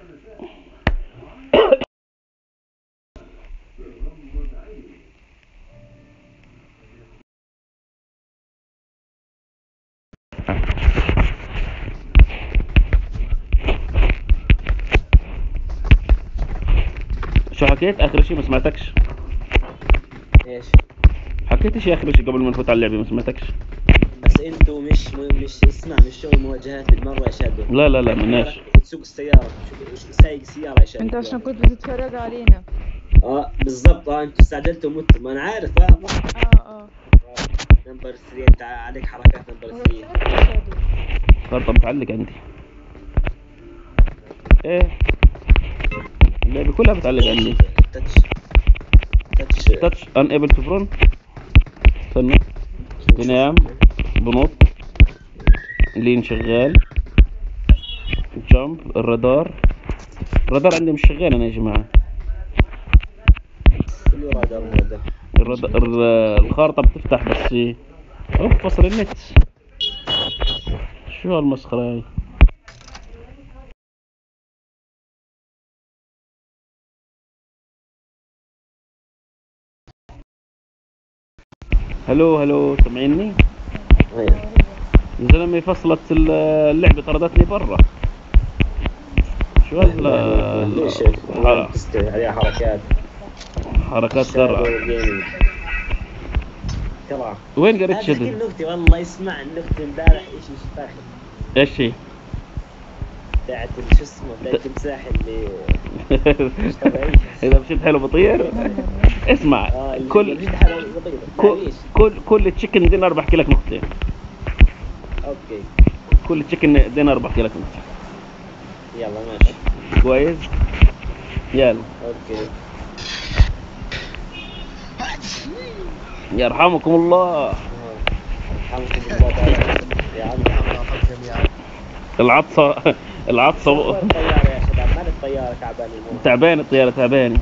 شو حكيت اخر شيء؟ ما سمعتكش. ايش؟ حكيت شيء اخر شيء قبل ما نفوت على اللعبه، ما سمعتكش. بس انتوا مش اسمع، مش شغل مواجهات بالمره يا شادو. لا مناش. تسوق السياره، سايق السياره يا شادو. انت عشان كنت بتتفرج علينا. بالضبط. انتوا استعجلتوا ومتوا، ما انا عارف. نمبر 3 انت عليك حركات نمبر 3. خرطة بتعلق عندي. ايه اللعبة كلها بتعلق عندي. تاتش unable to front. استنى، بنام، بنط، لين شغال، جامب، الرادار عندي مش شغال انا يا جماعة. الخارطة بتفتح بس فصل النت. شو هالمسخرة هاي؟ هلو سمعيني؟ يا زلمة فصلت اللعبة، طردتني برا. شو عليها حركات زرعة. وين قريت شدد؟ النكتة والله اسمع النكتة امبارح ايش فاخر. ايش هي؟ بتاعت شو اسمه، بتاعت التمساح اللي مش طبيعية. اذا مشيت حلو بطير. اسمع، كل تشيكن دينر بحكي لك نكتة. اوكي. كل تشيكن دينر بحكي لك نكتة. يلا ماشي. كويس. يلا. اوكي. يرحمكم الله. يرحمكم الله يا عم. العطسة الطيارة يا شباب، مال الطيارة تعبانة. الطيارة تعبانة.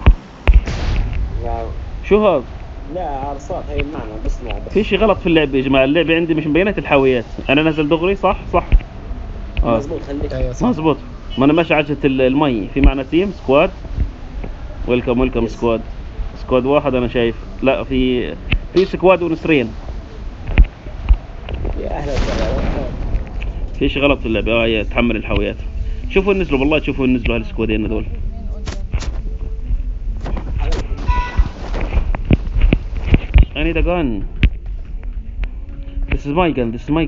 شو هذا؟ لا عرصات هي المعنى بسمع. في شيء غلط في اللعبة يا جماعة. اللعبة عندي مش مبينات الحاويات. أنا نزل دغري صح؟ مزبوط. خليك مزبوط. ما أنا ماشي عجلة المي. في معنا تيم سكواد. ويلكم سكواد. سكواد واحد أنا شايف. لا في سكواد ونسرين. يا أهلا وسهلا. في شيء غلط في اللعبة. هي تحمل الحاويات. شوفوا نزلوا والله، شوفوا نزلوا هالسكوادين هذول. I need a gun. This is my gun.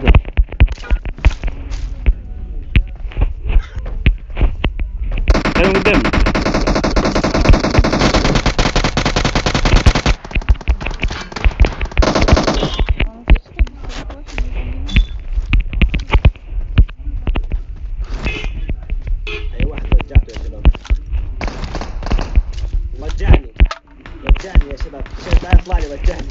خليهم قدام. اي واحد رجعته يا شباب. رجعني يا شباب. تعال اطلع لي، رجعني.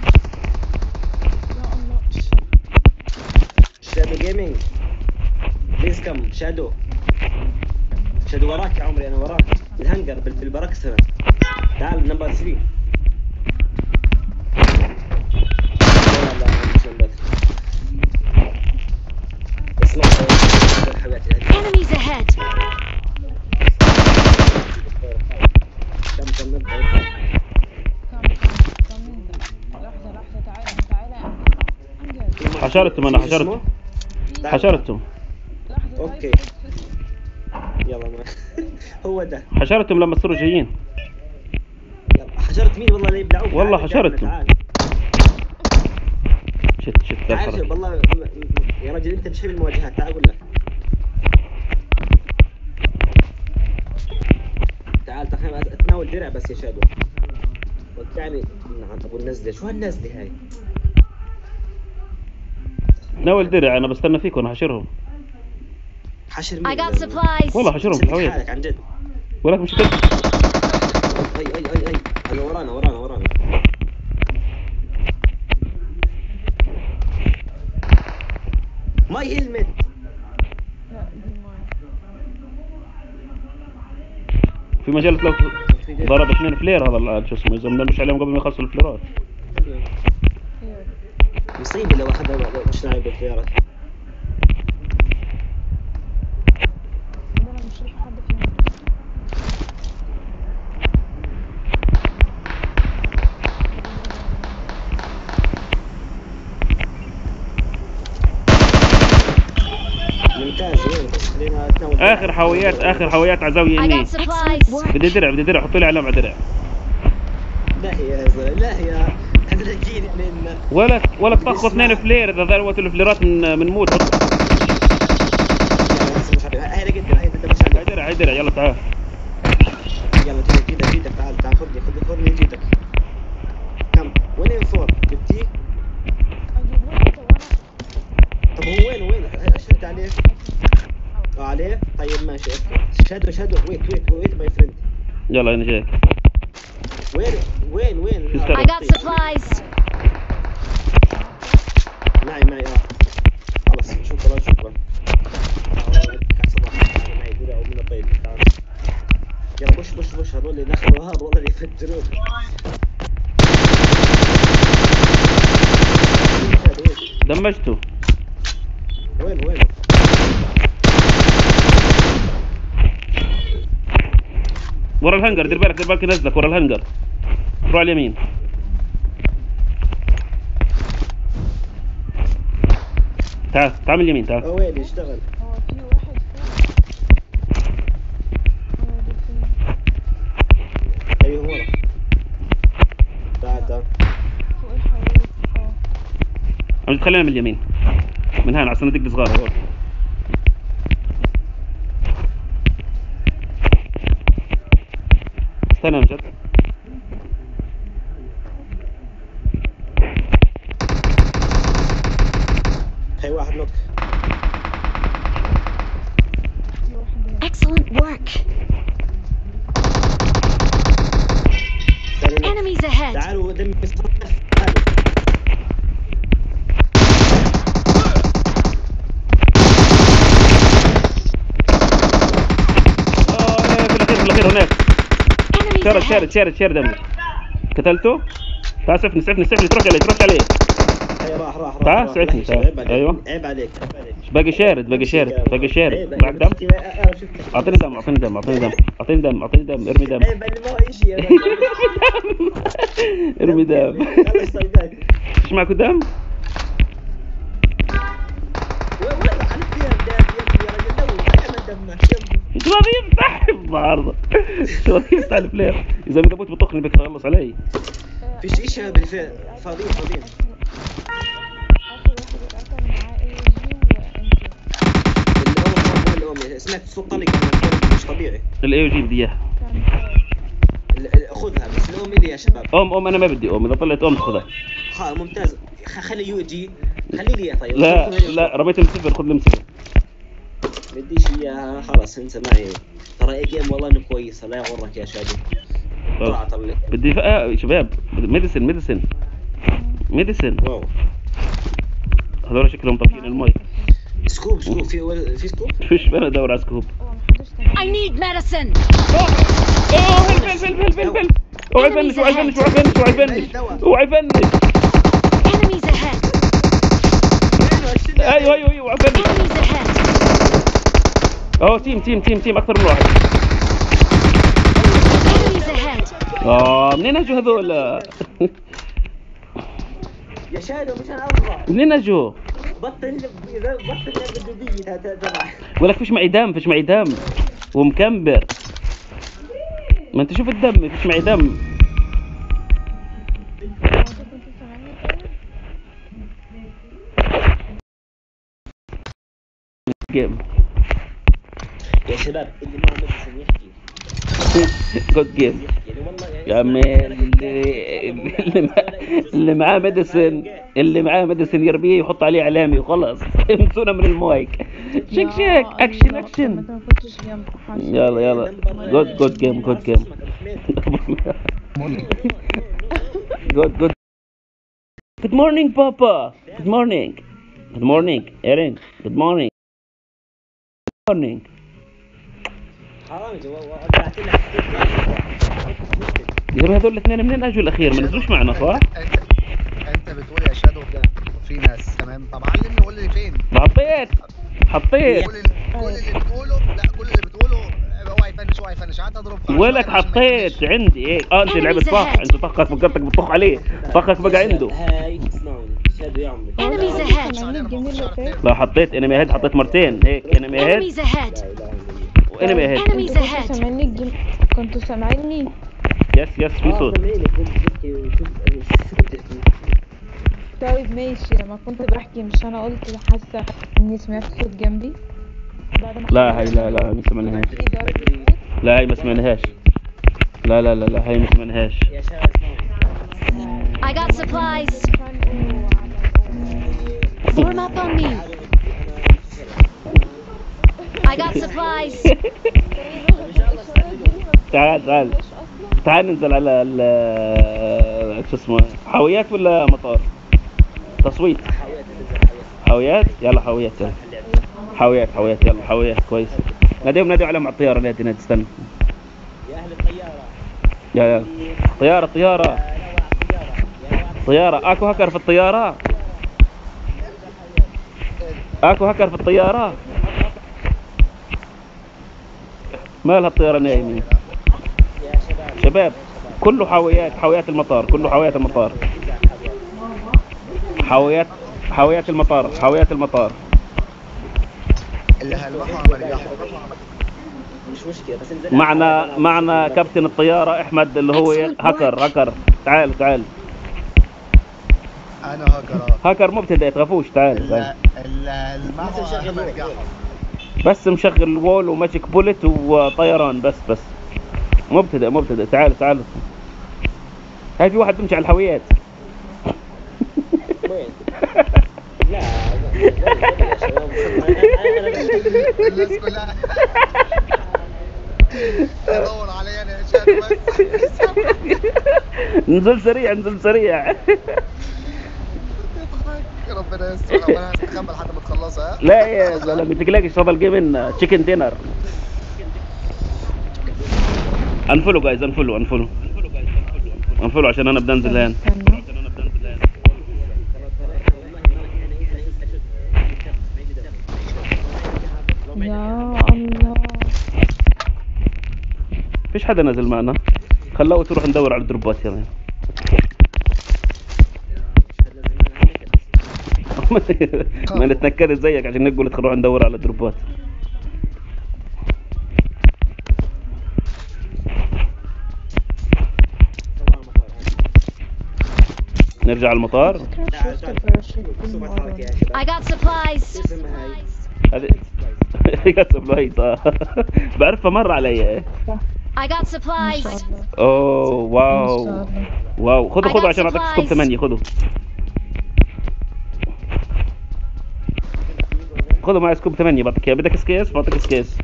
شادو جيمنج بليز كم. شادو وراك يا عمري، انا وراك بالهنجر في البراكس هنا. تعال نمبر 3. لا مش نمبر 3. اسمع enemies ahead. كم نبدا. لحظة تعالى. حشرتهم انا حشرتهم. اوكي يلا ما هو ده. حشرتهم لما صاروا جايين. حشرت مين والله اللي يبلعوك؟ والله حشرتهم. شت تعال والله يا رجل انت مش حلو المواجهات. تعال اقول لك. تعال اتناول درع بس يا شادو. رجعني. نعم ابو النزله. شو هالنزله هاي؟ ناول درع. انا بستنى فيك وانا حشرهم. حشر مين؟ والله حشرهم في الحوية. حالك عن جد. ولك مش كده. اي انا ورانا. ماي هيلمت. في مجال لو ضرب 2 فلير. هذا شو اسمه، اذا مش عليهم قبل ما يخلصوا الفليرات. مصيبه لو اخذنا مش نايم بالخيارات. اخر حاويات على زاويه I يمين. got supplies. بدي درع حطوا لي علامه درع. لا يا زلمه لا يا احنا راجعين احنا ولا تاخذ 2 فلير، اذا ذروت الفليرات بنموت. هاي قدام هاي درع يلا تعال. يلا جيتك تعال خذني جيتك. كم وين الفور جبتيه؟ اجيب واحدة وانا طب هو وين اشرت عليه؟ عليه؟ طيب ماشي اوكي. شادو ويت ماي فريند. يلا انا جايك. وين I got supplies. معي خلاص شكرا. معي درع ومن الطيب تعال. يلا بش هذول اللي دخلوا هذا والله اللي يفجرون. دمجته. وين ورا الهنجر، دير بالك ينزلك ورا الهنجر. روح على اليمين. تعال من اليمين تعال. وين يشتغل؟ هو في واحد فوق. ايوه ورا. تعال فوق الحوالي. عم تخلينا من اليمين من هنا على الصناديق الصغار هذول. استنى امجد. هاي واحد نوك. Excellent work. Enemies ahead. تعالوا دم في الاخير هناك. Enemies ahead. شارد دمج. قتلته. تعال سفني تروح عليه. هاي راح تعال سعفني تعال. ايوه عيب عليك باقي شارد معك دم. اعطيني دم ارمي دم. عيب اللي ما هو شيء. ارمي دم. الله يسلمك. ايش معكم دم؟ وين على الدم يا رجل لو احمد دمك. شو راضي يفتح النهارده؟ شو راضي يفتح الفلير؟ اذا ما بوت بطخني بك خلص علي. فيش ايش هذا بالفعل فاضيين. اخر واحد اتقتل معاه اي جي اللي سمعت صوت طلق مش طبيعي. الاي او جي بدي اياها. خذها بس الام لي يا شباب. انا ما بدي اذا طلعت خذها. ممتاز. خلي يو جي خلي لي اياها. طيب لا رميت المسفر، خذ المسفر. بديش اياها خلاص انسى معي. ترى اي جيم والله انه كويسه لا يغرك يا شادي. بدي شباب ميديسن واو. هذول شكلهم طافيين المايك. سكوب في سكوب. فيش انا ادور على سكوب. I need medicine. هلب. اوعى يفنش. Enemies ahead. ايوه اوعى يفنش. Enemies ahead. تيم اكثر من واحد. Enemies ahead. منين اجوا هذول؟ يا شادو مش انا ابغى. منين اجوا؟ بطل الدبي تبع. ولك فيش معي دم ومكمبر. ما انت شوف الدم فيش معي دم. جيم يا شباب اللي ما مدرسين يحكي. جود جيم يا عمي. اللي معاه ميديسن يربيه يحط عليه علامه وخلاص. امسونا من المايك. شيك اكشن. يلا جود جيم جود. Good morning Papa. Good morning Erin. Good morning. حرام وقعت لك. يا هذول الاثنين منين اجوا الاخير؟ ما نزلوش معنا صح؟ انت بتقول يا شادو في ناس تمام. طب علمني قول لي فين. حطيت كل اللي بتقوله اوعى يفنش قعدت اضرب. ولك حطيت عندي ايه. انت لعبت صح. انت طخك فكرتك بتطخ عليه. طخك بقى عنده. هاي اسمعوني شادو يا عمي. Enemies ahead. لا حطيت انمي هيد. حطيت مرتين هيك انمي هيد. Enemies ahead. لا اله الا الله. انمي اهيد. Enemies كنتوا ahead. سامعيني كنتوا سامعيني؟ يس في صوت. سامعينك كنت بتحكي وشوف شو بتحكي. طيب ماشي، لما كنت بحكي مش انا قلت حاسه اني سمعت صوت جنبي بعد ما لا هي لا ما سمعناهاش. في ضرب لا هي ما سمعناهاش. لا هي ما سمعناهاش. يا شباب اسمعوا. I got supplies. Form up on me. I got supplies. تعال ننزل على شو اسمه حاويات ولا مطار؟ تصويت. حاويات يلا حاويات يلا. حاويات يلا حاويات كويس. ناديهم عليهم على الطيارة. نادي استنى. يا اهل الطياره. يا طيارة اكو هكر في الطيارة. مالها الطيارة نايمين؟ يا شباب كله حاويات المطار. حاويات المطار. اللي هلمحوا عم يرجعوا. مش مشكله بس انزل. معنا كابتن الطيارة احمد اللي هو هكر. تعال انا هكر مبتدئ تخافوش. تعال اللي هلمحوا عم يرجعوا. بس مشغل وول وماجيك بوليت وطيران بس مبتدئ. تعال هاي في واحد بيمشي على الحاويات. وين؟ لا يا شباب الناس كلها تدور علي انا يا شادو بس. نزل سريع. ربنا يستر. ربنا استخبى لحد ما تخلصها. لا يا زلمه تقلقش تفضل جيمين تشيكن دينر. انفلو جايز انفلو عشان انا بدي انزل الان. يا الله فيش حدا نازل معنا. خلوه تروح ندور على الدروبات يلا. ما نتنكد زيك عشان نقول تروح ندور على الدروبات. نرجع على المطار. I got supplies. هذه بعرفها مر علي. I got supplies. اوه واو خذوا عشان اعطيك سكوب 8. خذوا معي سكوب 8 بعطيك اياه. بدك سكيس بعطيك سكيس.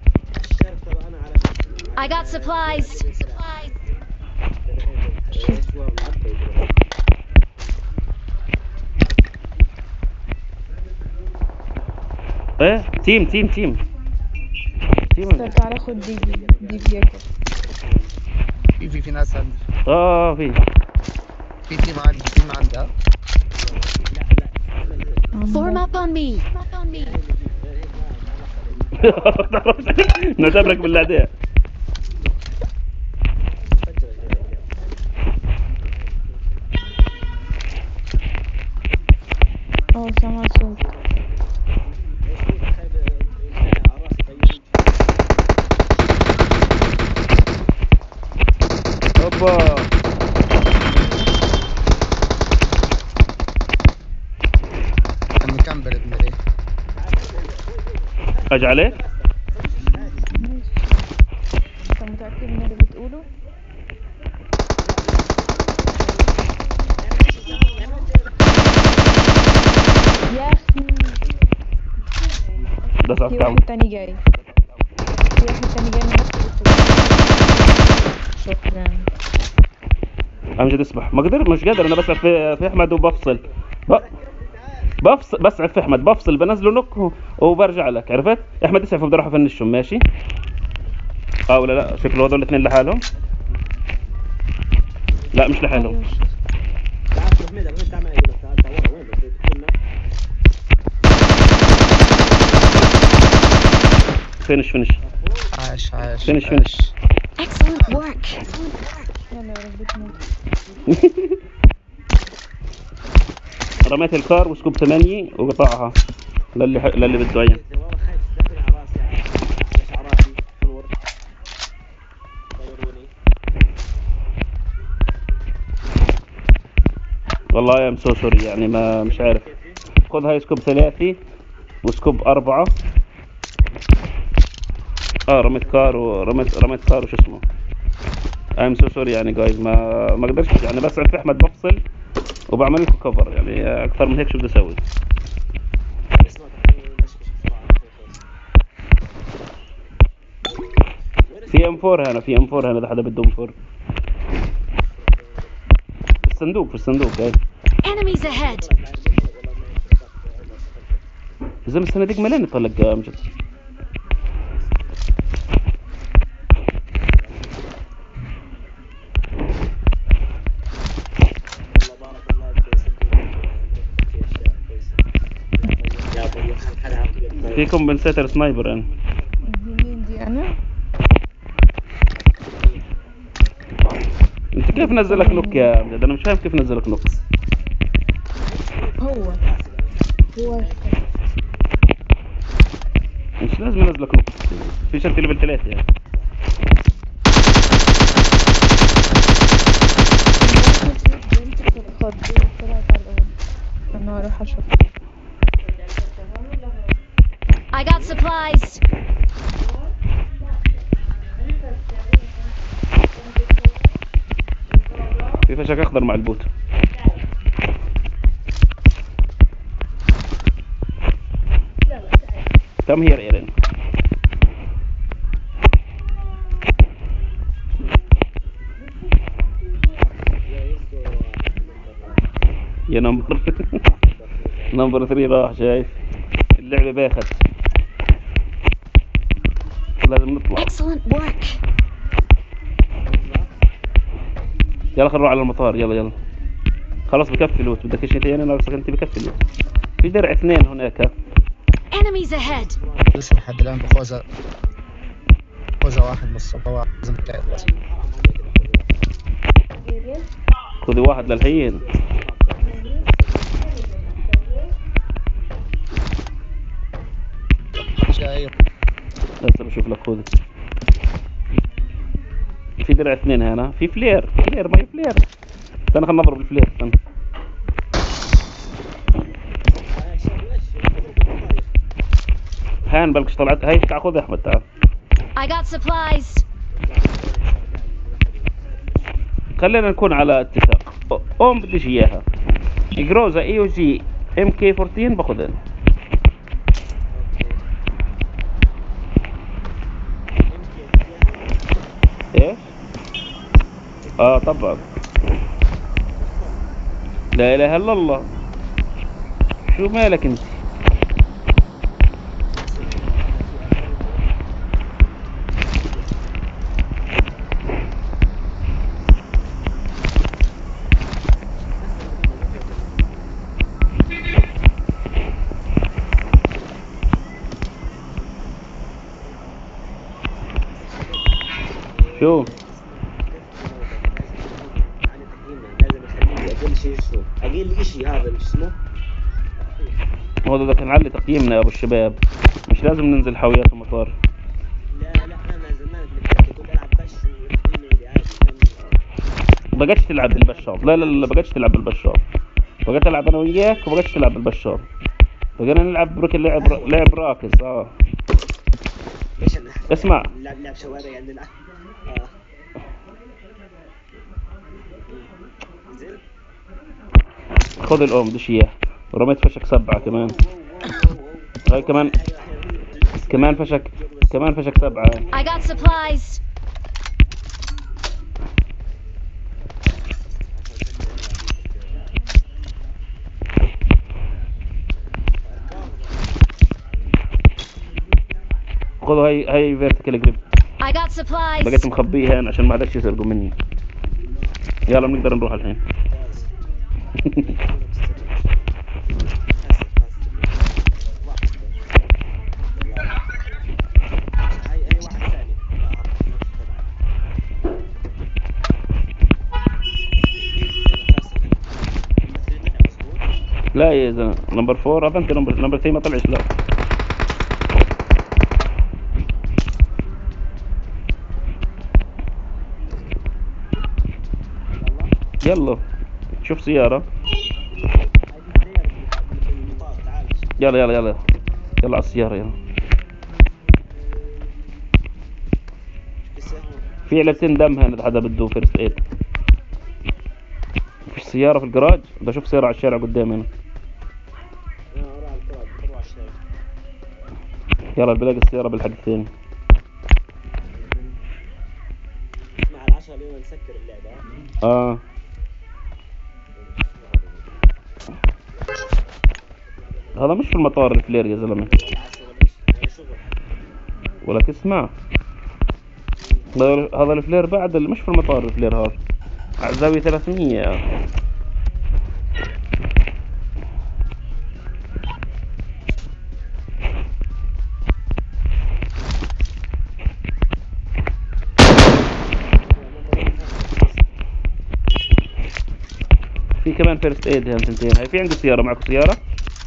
I got supplies. ايه تيم طب تعالى خد دي فيكل. في ناس عندي. في تيم عندها. Form up on me. نعتبرك بالاعداء. سمع صوت. اوبا مكمل ابن ايه. اجي عليك. انت متأكد من اللي بتقوله؟ يا اخي ده في واحد تاني جاي من نفس شكرا. امجد اسمح مش قادر انا بسعف في احمد وبفصل بسعف في احمد بفصل بنزله نوك وبرجع لك. عرفت احمد اسعف وبدي اروح افنشهم. ماشي ولا لا شكله هذول الاثنين لحالهم. لا مش لحالهم. فينش عاش فينش Excellent work. يلا يا رب تموت. رميت الكار وسكوب 8 وقطعها للي بده عين. والله يا سو سوري يعني ما مش عارف. خذ هاي سكوب 3 وسكوب 4. رميت كار ورميت كار وشو اسمه. ام سو سوري يعني جايز ما قدرتش يعني، بس عرفت احمد بفصل وبعمل لكم كفر يعني، اكثر من هيك شو بدي اسوي. اسمع مش بسرعة. في ام 4 هنا، في ام 4 هنا، اذا حدا بده ام 4 في الصندوق هاي. Enemies ahead! زي الصناديق مليان يطلق يا امجد. والله بارك الله في صندوق، في اشياء كويسة. يا ابوي حدا عم في كومبنسيتر سنايبر يعني. مين دي انا؟ انت كيف نزلك نوك يا امجد؟ انا مش فاهم كيف نزلك نوك. هو مش لازم ينزلك نوك، في شرط ليفل 3 يعني. بنت في الخط دي طلعت على الأول. انا هروح اشوف. I got supplies! في فشك اخضر مع البوت. كم هي ايرين؟ يا نمبر نمبر 3 راح، شايف اللعبة باخت، لازم نطلع. Excellent work! يلا خلينا نروح على المطار، يلا خلاص بكفي لوت. بدك شيء ثاني؟ ناقصك انت بكفي لوت. في درع 2 هناك. Enemies ahead! لسه لحد الان بخوذة واحد من الصفوات لازم تلاقي. خذي واحد للحين. شايف هسه بشوف لك. خذ في درع 2 هنا. في فلير ما هي فلير. استنى خلينا نضرب الفلير. استنى هان بلكش طلعت. هاي تعال خذ يا احمد، تعال. I got supplies! خلينا نكون على اتفاق. بديش اياها. جروزا اي او جي ام كي 14 باخذها. ايش؟ طبعا. لا اله الا الله. شو مالك انت؟ شو؟ اقل شيء هذا مش اسمه. هو ده كان علي تقييمنا يا ابو الشباب. مش لازم ننزل حاويات المطار. لا انا زمان كنت العب بش وتقييمي عادي. بقتش تلعب بالبشار. لا بقتش تلعب بالبشار. بقيت العب انا وياك وبقتش تلعب بالبشار. بقينا نلعب لعب راكز. ليش اسمع، لعب شوارع يعني نلعب. زين خذ الام دش اياه. ورميت فشك 7 كمان. هاي كمان فشك 7. I got supplies! خذوا هاي فيرتيكال جريب. I got supplies! بقيت مخبيها هنا عشان ما حدش يسرقوا مني. يلا بنقدر نروح الحين. لا يا زلمه نمبر 4 هذا. انت نمبر 3 ما طلعش. لا يلا شوف سيارة. يلا يلا يلا يلا على السيارة يلا. لسه هون. في علبتين دم هنا إذا حدا بده فيرست ايد. مفيش سيارة في الجراج؟ بشوف سيارة على الشارع قدامي هنا. روح على الكرة، روح على الشارع. يلا بلاقي السيارة بالحق الثاني. اسمع العشرة اليوم نسكر اللعبة. اه هذا مش في المطار الفلير يا زلمة. ولا شغل. ولك اسمع، هذا الفلير بعد مش في المطار الفلير هذا على زاوية 300. في كمان فيرست ايد هنا ثنتين. هاي في عندي سيارة، معكم سيارة؟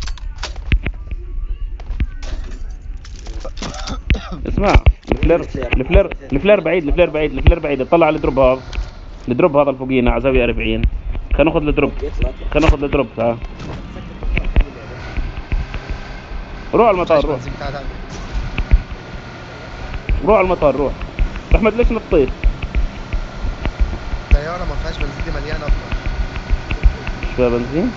اسمع الفلير بعيد اطلع على الدروب هذا، الدروب هذا الفوقينا على زاوية 40. خلينا ناخذ الدروب تعال. روح على المطار روح على المطار روح. احمد ليش نطيت؟ الطيارة ما فيهاش بنزين، دي مليانة أصلا. مش فيها بنزين؟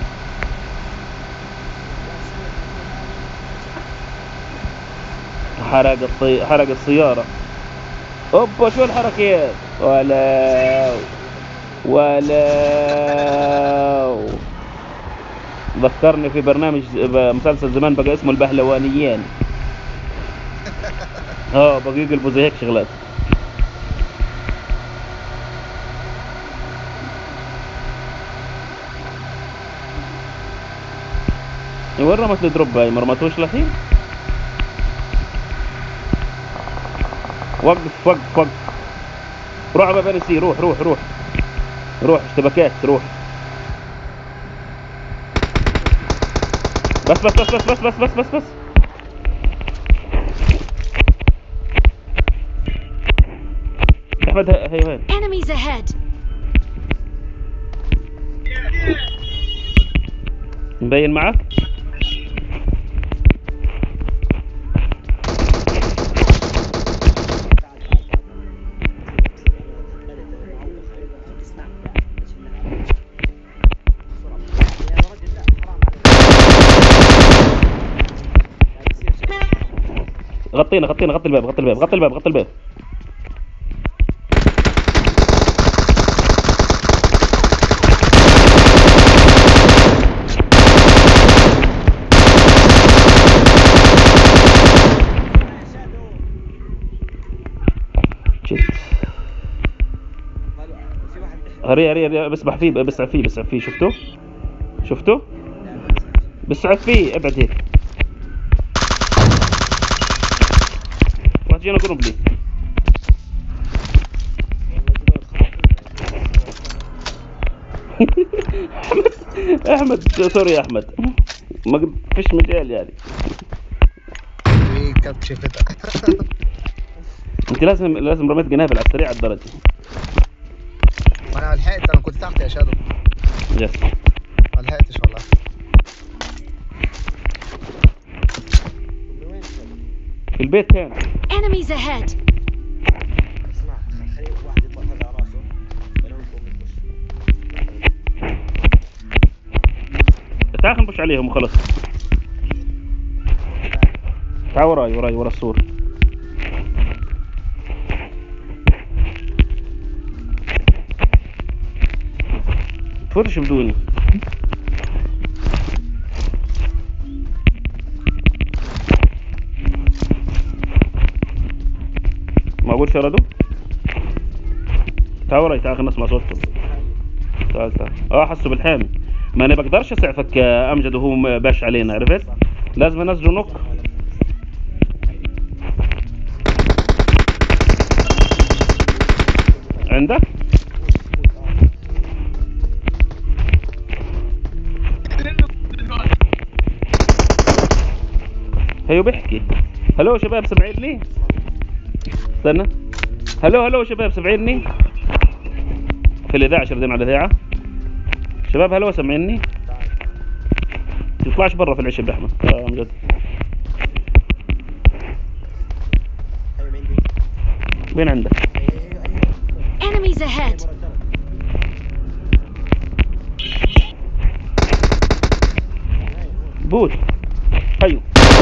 حرق السيارة. اوبا شو الحركات؟ ولا ذكرني في برنامج مسلسل زمان بقى اسمه البهلوانيين. بقى يقلبوا زي هيك شغلات. وين رمت الدروب هاي؟ ما رمتوش لحين؟ وقف روح على باب سي. روح اشتباكات روح. بس احمد هي وين؟ Enemies ahead. مبين معك؟ غطينا غطي الباب. هري بسبح فيه شفتوا بسعف فيه. ابعد هيك واحد جينا قرب لي. احمد سوري يا احمد، ما فيش مجال يعني. ايه كانت شفتك. انت لازم رميت قنابل على السريع على الدرجة. انا لحقت، انا كنت تحت يا شادو. يس ما لحقتش والله. في البيت كان. Enemies ahead. اسمع خلي واحد يطلع هذا على راسه بنومكم نخش. تعال نبش عليهم وخلص. تعال وراي ورا السور. تفوتش بدوني. معقول شردوا؟ تعال وراي تعال خلينا نسمع صوتكم. تعال حسوا بالحامي. ما انا بقدرش اسعفك يا امجد وهو باش علينا، عرفت؟ لازم انزله نوك. عندك؟ هيو بيحكي. هلو شباب سمعيني؟ استنى. هلو شباب سمعيني؟ في الإذاعة شردين على الإذاعة. شباب هلو سمعيني؟ تطلعش برا في العشب يا احمد امجد. ايوه مين دي؟ وين عندك؟ Enemies ahead! بوت. ايوه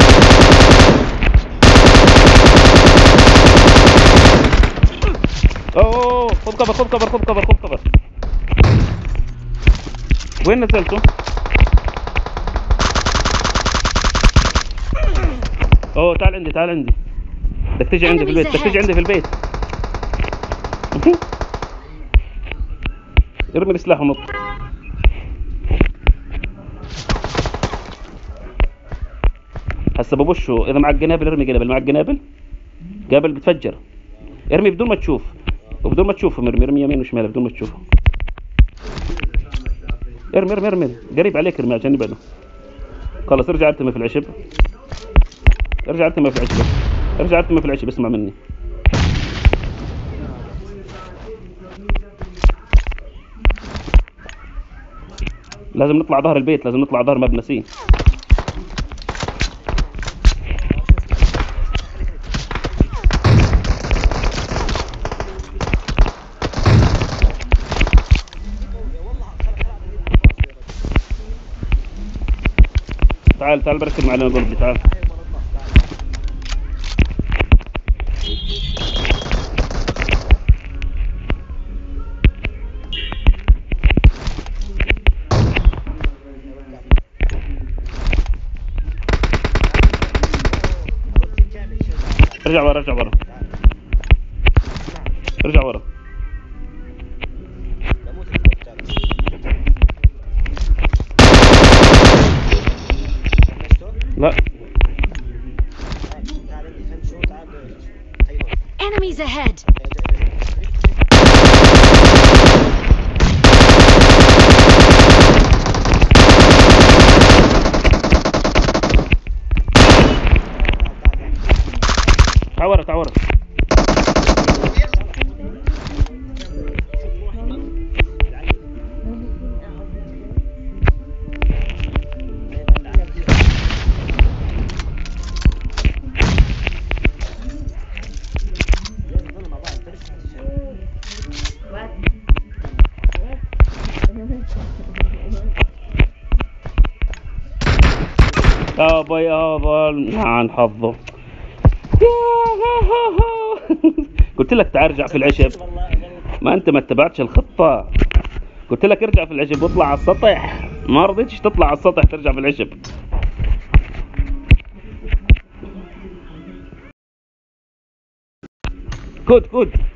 اوه، خذ كفر خذ كفر خذ كفر خذ كفر. وين نزلته؟ اوه تعال عندي تعال عندي. بدك تيجي عندي في البيت، بدك تيجي عندي في البيت. ارمي السلاح ونط. هسه ببشه. اذا معك قنابل ارمي قنابل، معك قنابل؟ قنابل بتفجر. ارمي بدون ما تشوف، وبدون ما تشوفه ارمي يمين وشمال بدون ما تشوفه. ارمي ارمي ارمي قريب عليك، ارمي عشان يبعده. خلص ارجع التمي في العشب، ارجع التمي في العشب، ارجع التمي في العشب. اسمع مني، لازم نطلع ظهر البيت، لازم نطلع ظهر مبنى سي. تعال تعال بركب معنا قلبي. تعال ارجع ورا ارجع ورا ارجع ورا. لا Enemies ahead! تعال ورا تعال ورا. يابا عن حظه. قلت لك تعال ارجع في العشب، ما انت ما اتبعتش الخطة. قلت لك ارجع في العشب واطلع على السطح، ما رضيتش تطلع على السطح ترجع في العشب. كود